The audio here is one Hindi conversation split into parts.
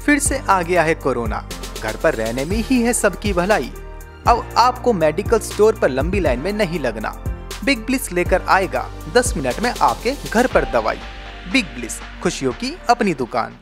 फिर से आ गया है कोरोना, घर पर रहने में ही है सबकी भलाई। अब आपको मेडिकल स्टोर पर लंबी लाइन में नहीं लगना। बिग ब्लिस लेकर आएगा 10 मिनट में आपके घर पर दवाई। बिग ब्लिस, खुशियों की अपनी दुकान।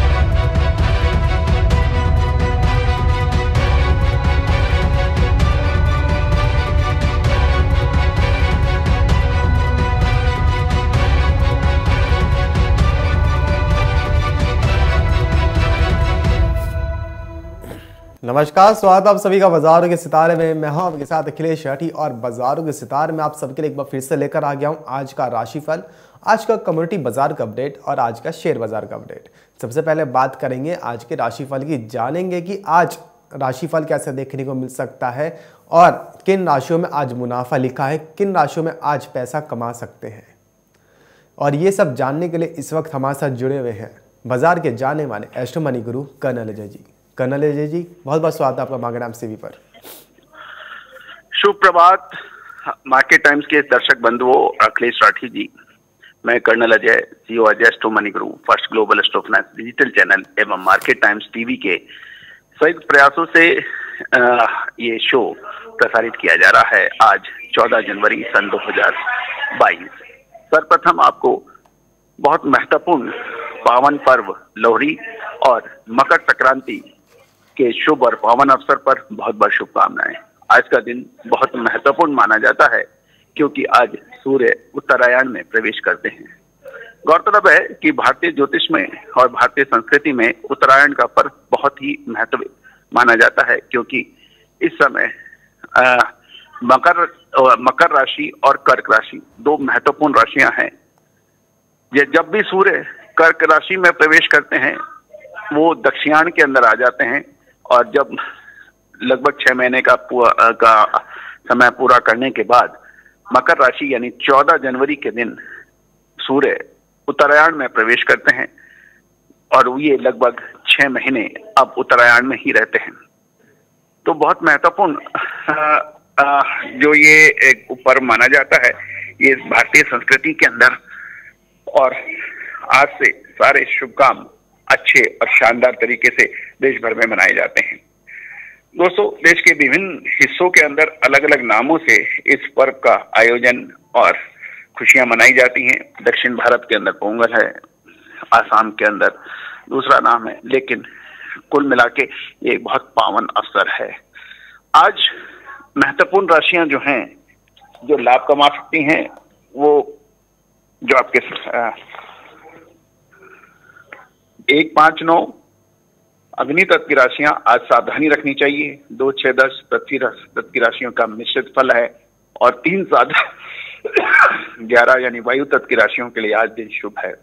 नमस्कार, स्वागत आप सभी का बाजारों के सितारे में। मैं हूं आपके साथ अखिलेश शेट्टी और बाजारों के सितारे में आप सबके लिए एक बार फिर से लेकर आ गया हूं आज का राशिफल, आज का कम्युनिटी बाजार का अपडेट और आज का शेयर बाजार का अपडेट। सबसे पहले बात करेंगे आज के राशिफल की, जानेंगे कि आज राशिफल कैसे देखने को मिल सकता है और किन राशियों में आज मुनाफा लिखा है, किन राशियों में आज पैसा कमा सकते हैं। और ये सब जानने के लिए इस वक्त हमारे साथ जुड़े हुए हैं बाजार के जाने माने Astro Money Guru colonel Ajay ji. Colonel Ajay ji, बहुत बहुत स्वागत है आपका मांगनाम टीवी पर। शुभ प्रभात मार्केट टाइम्स के दर्शक बंधुओं, अखिलेश राठी जी। मैं colonel Ajay, CEO Ajay Astro Money Guru, first global astro finance digital channel एवं मार्केट टाइम्स टीवी के संयुक्त प्रयासों से ये शो प्रसारित किया जा रहा है। आज 14 जनवरी सन 2022। सर्वप्रथम आपको बहुत महत्वपूर्ण पावन पर्व लोहड़ी और मकर संक्रांति के शुभ और पावन अवसर पर बहुत बहुत शुभकामनाएं। आज का दिन बहुत महत्वपूर्ण माना जाता है क्योंकि आज सूर्य उत्तरायण में प्रवेश करते हैं। गौरतलब है कि भारतीय ज्योतिष में और भारतीय संस्कृति में उत्तरायण का पर्व बहुत ही महत्व माना जाता है क्योंकि इस समय मकर राशि और कर्क राशि दो महत्वपूर्ण राशियां हैं। ये जब भी सूर्य कर्क राशि में प्रवेश करते हैं वो दक्षिणायन के अंदर आ जाते हैं और जब लगभग 6 महीने का समय पूरा करने के बाद मकर राशि यानी 14 जनवरी के दिन सूर्य उत्तरायण में प्रवेश करते हैं और ये लगभग 6 महीने अब उत्तरायण में ही रहते हैं। तो बहुत महत्वपूर्ण जो ये एक पर्व माना जाता है ये भारतीय संस्कृति के अंदर, और आज से सारे शुभ काम अच्छे और शानदार तरीके से देश भर में मनाए जाते हैं। दोस्तों, देश के विभिन्न हिस्सों के अंदर अलग अलग नामों से इस पर्व का आयोजन और खुशियां मनाई जाती हैं। दक्षिण भारत के अंदर पोंगल है, आसाम के अंदर दूसरा नाम है, लेकिन कुल मिला के ये एक बहुत पावन अवसर है। आज महत्वपूर्ण राशियां जो हैं जो लाभ कमा सकती हैं वो जो आपके 1, 5, 9 अग्नि तत्व की राशियां आज सावधानी रखनी चाहिए। 2, 6, 10 तत्व की राशियों का मिश्रित फल है और 3, 7, 11 यानी वायु तत्व की राशियों के लिए आज दिन शुभ है।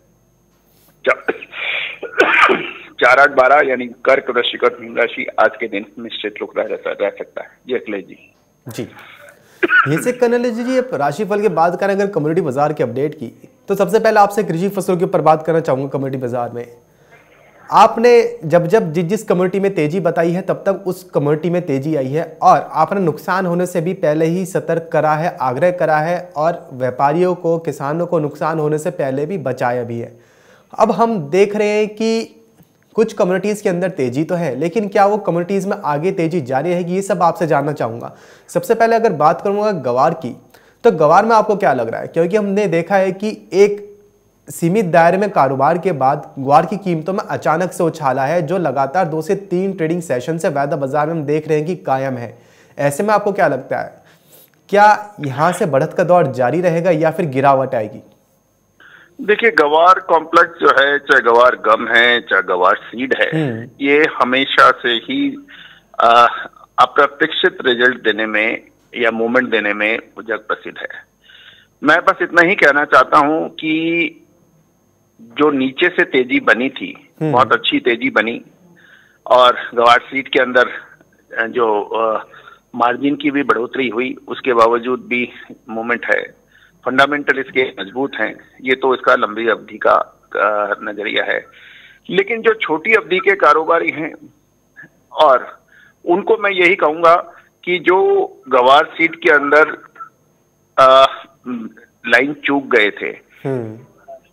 4, 8, 12 यानी कर्क, वृश्चिक और मीन राशि आज के दिन मिश्रित रुख रह सकता है। जी अखिलेश जी। ये से कर्नल जी, राशिफल के बाद करें अगर कम्युनिटी बाजार के अपडेट की, तो सबसे पहले आपसे कृषि फसलों के ऊपर बात करना चाहूंगा। कम्युनिटी बाजार में आपने जब जिस कम्युनिटी में तेजी बताई है तब तक उस कम्युनिटी में तेजी आई है और आपने नुकसान होने से भी पहले ही सतर्क करा है, आग्रह करा है और व्यापारियों को, किसानों को नुकसान होने से पहले भी बचाया भी है। अब हम देख रहे हैं कि कुछ कम्युनिटीज़ के अंदर तेजी तो है, लेकिन क्या वो कम्युनिटीज़ में आगे तेजी जारी रहेगी, ये सब आपसे जानना चाहूँगा। सबसे पहले अगर बात करूँगा गवार की, तो गवार में आपको क्या लग रहा है? क्योंकि हमने देखा है कि एक सीमित दायरे में कारोबार के बाद ग्वार की कीमतों में अचानक से उछाला है, जो लगातार 2 से 3 ट्रेडिंग सेशन से वायदा बाजार में हम देख रहे हैं कि कायम है। ऐसे में आपको क्या लगता है, क्या यहाँ से बढ़त का दौर जारी रहेगा या फिर गिरावट आएगी? देखिए, गवार कॉम्प्लेक्स जो है, चाहे गवार गम है चाहे गवार सीड है, ये हमेशा से ही अप्रत्याशित रिजल्ट देने में या मूवमेंट देने में जग प्रसिद्ध है। मैं बस इतना ही कहना चाहता हूं कि जो नीचे से तेजी बनी थी, बहुत अच्छी तेजी बनी और गवार सीड के अंदर जो मार्जिन की भी बढ़ोतरी हुई, उसके बावजूद भी मूवमेंट है। फंडामेंटल इसके मजबूत हैं, ये तो इसका लंबी अवधि का नजरिया है। लेकिन जो छोटी अवधि के कारोबारी हैं और उनको मैं यही कहूंगा कि जो गवार सीट के अंदर लाइन चूक गए थे,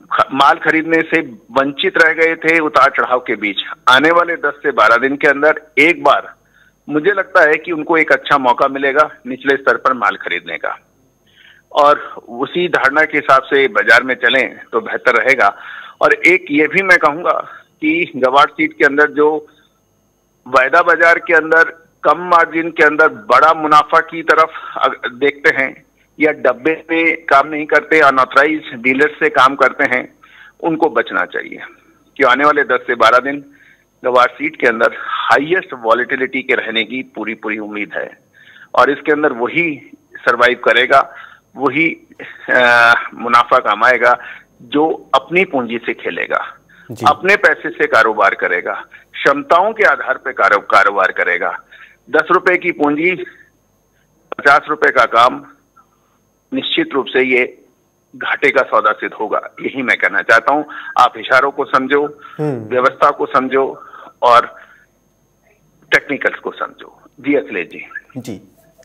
माल खरीदने से वंचित रह गए थे उतार चढ़ाव के बीच, आने वाले 10 से 12 दिन के अंदर एक बार मुझे लगता है कि उनको एक अच्छा मौका मिलेगा निचले स्तर पर माल खरीदने का, और उसी धारणा के हिसाब से बाजार में चलें तो बेहतर रहेगा। और एक ये भी मैं कहूंगा कि गवार सीट के अंदर जो वायदा बाजार के अंदर कम मार्जिन के अंदर बड़ा मुनाफा की तरफ देखते हैं या डब्बे में काम नहीं करते, अनऑथराइज डीलर से काम करते हैं, उनको बचना चाहिए, कि आने वाले 10 से 12 दिन गवार सीट के अंदर हाईएस्ट वॉलेटिलिटी के रहने की पूरी उम्मीद है, और इसके अंदर वही सरवाइव करेगा, वही मुनाफा कमाएगा जो अपनी पूंजी से खेलेगा, अपने पैसे से कारोबार करेगा, क्षमताओं के आधार पर कारोबार करेगा। 10 रुपए की पूंजी 50 रुपए का काम, निश्चित रूप से ये घाटे का सौदा सिद्ध होगा। यही मैं कहना चाहता हूं। आप इशारों को समझो, व्यवस्था को समझो और टेक्निकल्स को समझो। जी अखिलेश जी।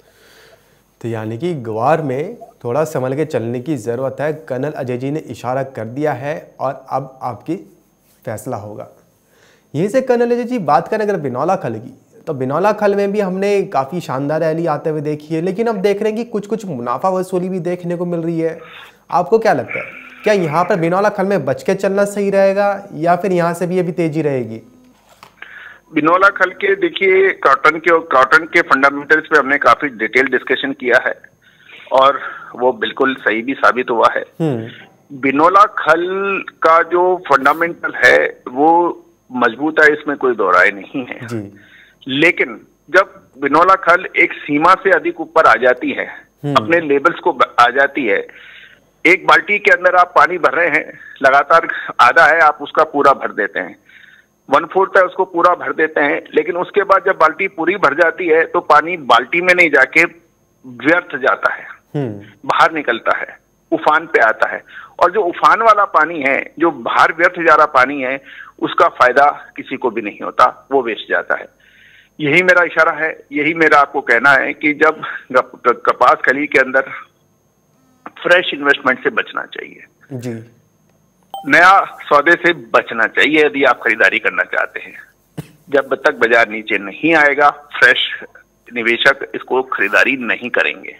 तो यानी कि ग्वार में थोड़ा संभल के चलने की ज़रूरत है। कर्नल अजय जी ने इशारा कर दिया है और अब आपकी फैसला होगा। यहीं से कर्नल अजय जी बात करें अगर बिनौला खल की, तो बिनौला खल में भी हमने काफ़ी शानदार रैली आते हुए देखी है, लेकिन अब देख रहे हैं कि कुछ मुनाफा वसूली भी देखने को मिल रही है। आपको क्या लगता है, क्या यहाँ पर बिनौला खल में बच के चलना सही रहेगा या फिर यहाँ से भी अभी तेजी रहेगी? बिनौला खल के देखिए, कॉटन के फंडामेंटल्स पे हमने काफी डिटेल डिस्कशन किया है और वो बिल्कुल सही भी साबित हुआ है। बिनौला खल का जो फंडामेंटल है वो मजबूत है, इसमें कोई दो राय नहीं है जी। लेकिन जब बिनौला खल एक सीमा से अधिक ऊपर आ जाती है, अपने लेवल्स को आ जाती है, एक बाल्टी के अंदर आप पानी भर रहे हैं, लगातार आधा है आप उसका पूरा भर देते हैं, 1/4 है उसको पूरा भर देते हैं, लेकिन उसके बाद जब बाल्टी पूरी भर जाती है तो पानी बाल्टी में नहीं जाके व्यर्थ जाता है, बाहर निकलता है, उफान पे आता है। और जो उफान वाला पानी है, जो बाहर व्यर्थ जा रहा पानी है, उसका फायदा किसी को भी नहीं होता, वो वेस्ट जाता है। यही मेरा इशारा है, यही मेरा आपको कहना है कि जब कपास खली के अंदर फ्रेश इन्वेस्टमेंट से बचना चाहिए जी, नया सौदे से बचना चाहिए यदि आप खरीदारी करना चाहते हैं। जब तक बाजार नीचे नहीं आएगा, फ्रेश निवेशक इसको खरीदारी नहीं करेंगे।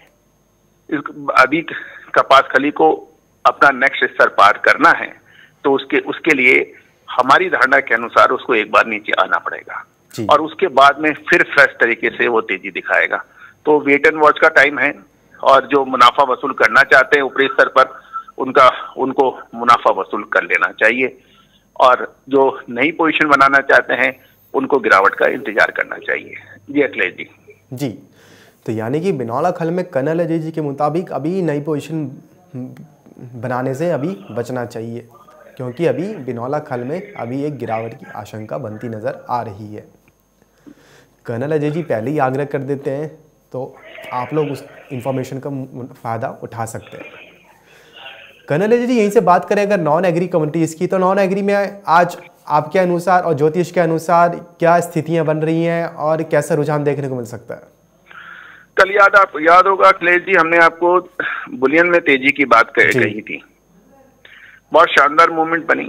अभी कपास खली को अपना नेक्स्ट स्तर पार करना है तो उसके लिए हमारी धारणा के अनुसार उसको एक बार नीचे आना पड़ेगा और उसके बाद में फिर फ्रेश तरीके से वो तेजी दिखाएगा। तो वेट एंड वॉच का टाइम है और जो मुनाफा वसूल करना चाहते हैं ऊपरी स्तर पर उनको मुनाफा वसूल कर लेना चाहिए, और जो नई पोजीशन बनाना चाहते हैं उनको गिरावट का इंतजार करना चाहिए। जी अखिलेश जी। तो यानी कि बिनौला खल में कर्नल अजय जी के मुताबिक अभी नई पोजीशन बनाने से अभी बचना चाहिए, क्योंकि अभी बिनौला खल में अभी एक गिरावट की आशंका बनती नज़र आ रही है। कर्नल अजय जी पहले ही आग्रह कर देते हैं तो आप लोग उस इंफॉर्मेशन का फ़ायदा उठा सकते हैं। कर्नल अजय जी यहीं से बात करें अगर नॉन एग्री कम्युनिटीज़ की, तो नॉन एग्री में आज आपके अनुसार और ज्योतिष के अनुसार क्या स्थितियां बन रही हैं और कैसा रुझान देखने को मिल सकता है? कल याद होगा अखिलेश जी, हमने आपको बुलियन में तेजी की बात कही थी। बहुत शानदार मूवमेंट बनी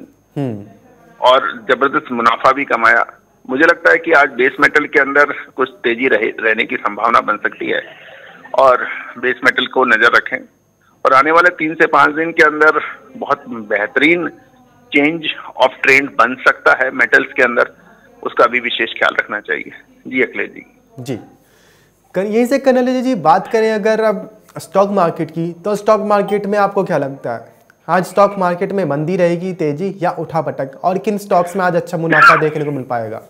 और जबरदस्त मुनाफा भी कमाया। मुझे लगता है कि आज बेस मेटल के अंदर कुछ तेजी रहने की संभावना बन सकती है और बेस मेटल को नजर रखें, और आने वाले 3 से 5 दिन के अंदर बहुत बेहतरीन चेंज ऑफ ट्रेंड बन सकता है मेटल्स के अंदर, उसका भी विशेष ख्याल रखना चाहिए। जी अखिलेश जी। यहीं से कर्नल अजय जी बात करें अगर अब स्टॉक मार्केट की, तो स्टॉक मार्केट में आपको क्या लगता है आज स्टॉक मार्केट में मंदी रहेगी, तेजी या उठापटक, और किन स्टॉक्स में आज अच्छा मुनाफा देखने को मिल पाएगा?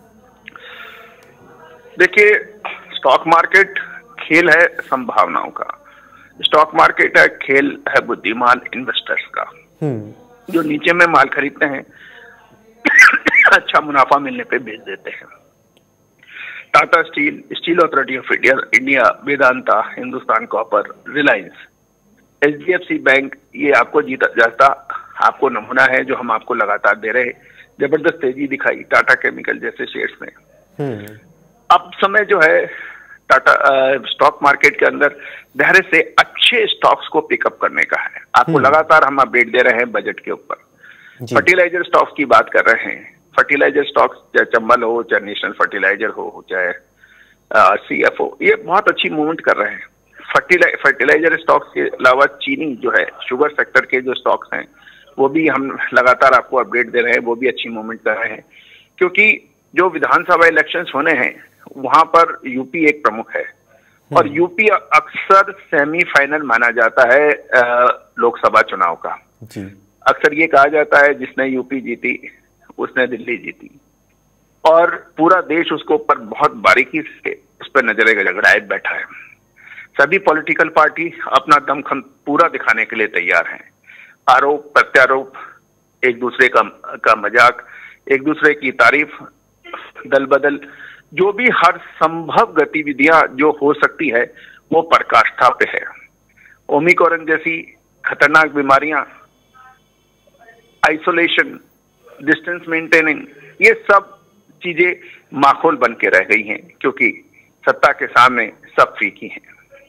देखिए, स्टॉक मार्केट खेल है संभावनाओं का, स्टॉक मार्केट है खेल है बुद्धिमान इन्वेस्टर्स का जो नीचे में माल खरीदते हैं अच्छा मुनाफा मिलने पे बेच देते हैं। Tata steel, steel authority of India, Vedanta, Hindustan copper, Reliance, HDFC bank, ये आपको जाता आपको नमूना है जो हम आपको लगातार दे रहे हैं। जबरदस्त तेजी दिखाई टाटा केमिकल जैसे शेयर्स में। अब समय जो है टाटा स्टॉक मार्केट के अंदर धैर्य से अच्छे स्टॉक्स को पिकअप करने का है। आपको लगातार हम अपडेट दे रहे हैं बजट के ऊपर। फर्टिलाइजर स्टॉक्स की बात कर रहे हैं। फर्टिलाइजर स्टॉक्स, चाहे चंबल हो, चाहे नेशनल फर्टिलाइजर हो, चाहे CF हो, ये बहुत अच्छी मूवमेंट कर रहे हैं। फर्टिलाइजर स्टॉक्स के अलावा चीनी जो है, शुगर सेक्टर के जो स्टॉक्स हैं, वो भी हम लगातार आपको अपडेट दे रहे हैं, वो भी अच्छी मूवमेंट कर रहे हैं। क्योंकि जो विधानसभा इलेक्शंस होने हैं वहां पर यूपी एक प्रमुख है, और यूपी अक्सर सेमीफाइनल माना जाता है लोकसभा चुनाव का। अक्सर ये कहा जाता है जिसने यूपी जीती उसने दिल्ली जीती, और पूरा देश उसको ऊपर बहुत बारीकी से उस पर नजरे गड़ाए बैठा है। सभी पॉलिटिकल पार्टी अपना दमखम पूरा दिखाने के लिए तैयार हैं। आरोप प्रत्यारोप, एक दूसरे का मजाक, एक दूसरे की तारीफ, दल बदल, जो भी हर संभव गतिविधियां जो हो सकती है वो पराकाष्ठा पे है। ओमिक्रॉन जैसी खतरनाक बीमारियां, आइसोलेशन, डिस्टेंस मेंटेनिंग, ये सब चीजें माहौल बन के रह गई हैं, क्योंकि सत्ता के सामने सब फीकी हैं।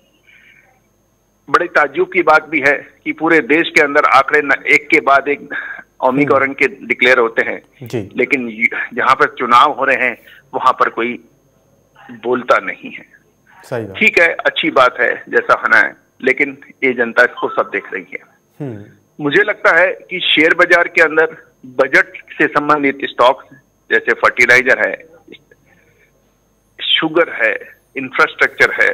बड़े ताज्जुब की बात भी है कि पूरे देश के अंदर आंकड़े एक के बाद एक ओमिक्रॉन के डिक्लेयर होते हैं, लेकिन जहां पर चुनाव हो रहे हैं वहां पर कोई बोलता नहीं है। ठीक है, अच्छी बात है, जैसा होना है, लेकिन ये जनता इसको सब देख रही है। मुझे लगता है कि शेयर बाजार के अंदर बजट से संबंधित स्टॉक्स जैसे फर्टिलाइजर है, शुगर है, इंफ्रास्ट्रक्चर है,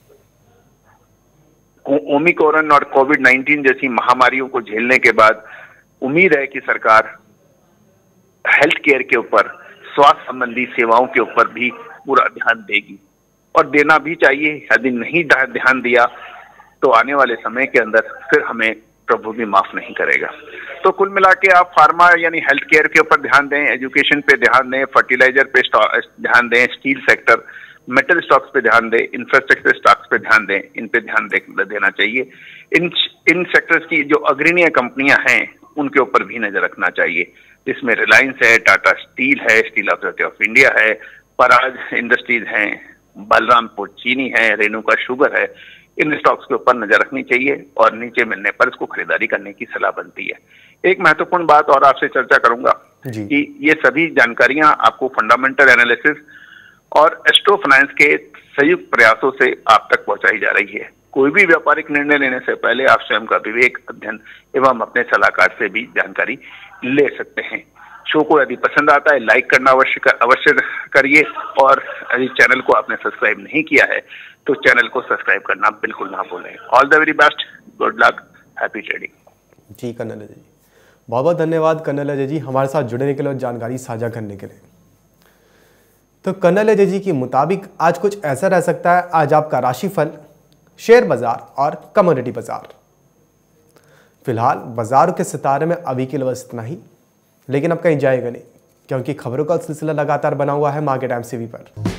ओमिक्रॉन और कोविड-19 जैसी महामारियों को झेलने के बाद उम्मीद है कि सरकार हेल्थ केयर के ऊपर, स्वास्थ्य संबंधी सेवाओं के ऊपर भी पूरा ध्यान देगी, और देना भी चाहिए। यदि नहीं ध्यान दिया तो आने वाले समय के अंदर फिर हमें प्रभु भी माफ नहीं करेगा। तो कुल मिला के आप फार्मा यानी हेल्थ केयर के ऊपर ध्यान दें, एजुकेशन पे ध्यान दें, फर्टिलाइजर पे ध्यान दें, स्टील सेक्टर, मेटल स्टॉक्स पे ध्यान दें, इंफ्रास्ट्रक्चर स्टॉक्स पे ध्यान दें, इन पे ध्यान देना चाहिए। इन सेक्टर्स की जो अग्रणीय कंपनियां हैं उनके ऊपर भी नजर रखना चाहिए, जिसमें रिलायंस है, टाटा स्टील है, स्टील अथॉरिटी ऑफ इंडिया है, पराग इंडस्ट्रीज हैं, बलरामपुर चीनी है, रेणुका शुगर है। इन स्टॉक्स के ऊपर नजर रखनी चाहिए, और नीचे मिलने पर इसको खरीदारी करने की सलाह बनती है। एक महत्वपूर्ण बात और आपसे चर्चा करूंगा कि ये सभी जानकारियां आपको फंडामेंटल एनालिसिस और एस्ट्रो फाइनेंस के संयुक्त प्रयासों से आप तक पहुंचाई जा रही है। कोई भी व्यापारिक निर्णय लेने से पहले आप स्वयं का विवेक, अध्ययन एवं अपने सलाहकार से भी जानकारी ले सकते हैं। शो को यदि पसंद आता है लाइक करना अवश्य करिए, और यदि चैनल को आपने सब्सक्राइब नहीं किया है तो चैनल को सब्सक्राइब करना बिल्कुल ना भूलें। All the very best, good luck, happy trading. जी कन्नल अजय जी, बहुत बहुत धन्यवाद कन्नल अजय जी हमारे साथ जुड़ने के लिए और जानकारी साझा करने के लिए। तो कन्नल अजय जी के मुताबिक आज कुछ ऐसा रह सकता है आज आपका राशिफल, शेयर बाजार और कमोडिटी बाजार। फिलहाल बाजार के सितारे में अभी के लिए बस इतना ही, लेकिन अब कहीं जाएगा नहीं, क्योंकि खबरों का सिलसिला लगातार बना हुआ है मार्केट MCV पर।